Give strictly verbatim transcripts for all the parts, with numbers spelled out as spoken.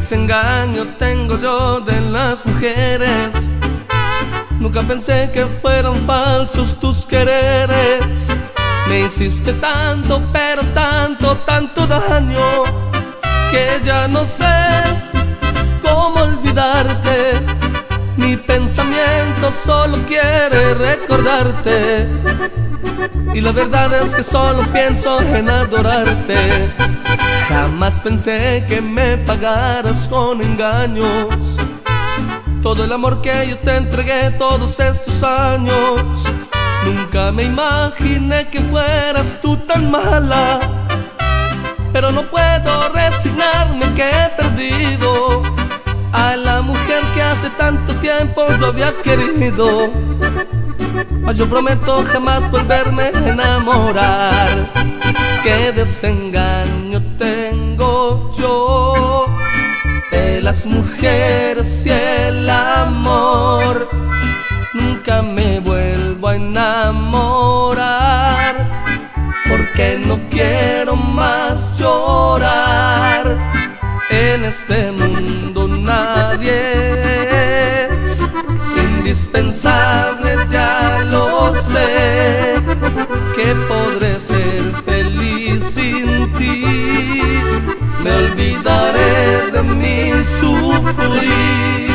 desengaño tengo yo de las mujeres. Nunca pensé que fueran falsos tus quereres. Me hiciste tanto, pero tanto, tanto daño, que ya no sé cómo olvidarte. Mi pensamiento solo quiere recordarte, y la verdad es que solo pienso en adorarte. Jamás pensé que me pagaras con engaños todo el amor que yo te entregué todos estos años. Nunca me imaginé que fueras tú tan mala, pero no puedo resignarme que he perdido a la mujer que hace tanto tiempo yo había querido. Mas yo prometo jamás volverme a enamorar. Qué desengaño tengo yo de las mujeres y el amor. Nunca me vuelvo a enamorar, porque no quiero más llorar. En este mundo nadie es indispensable, ya lo sé, que podré ser feliz sin ti. Me olvidaré de mi sufrir.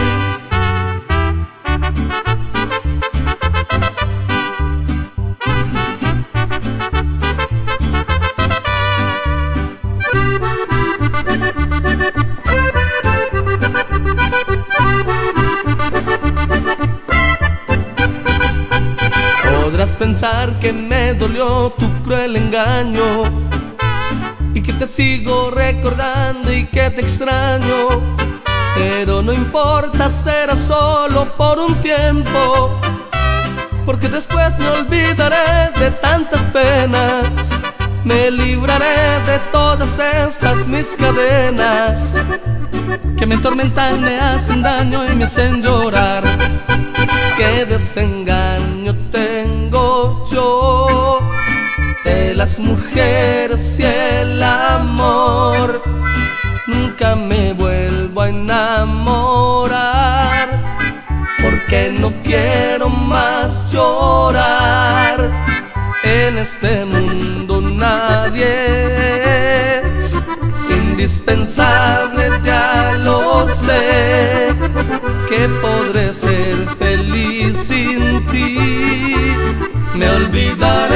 Podrás pensar que me dolió tu cruel engaño, y que te sigo recordando y que te extraño, pero no importa, será solo por un tiempo, porque después me olvidaré de tantas penas. Me libraré de todas estas mis cadenas, que me atormentan, me hacen daño y me hacen llorar. Qué desengaño tengo yo de las mujeres y el amor. Nunca me vuelvo a enamorar, porque no quiero más llorar. En este mundo nadie es indispensable, ya lo sé, que podré ser feliz sin ti. Me olvidaré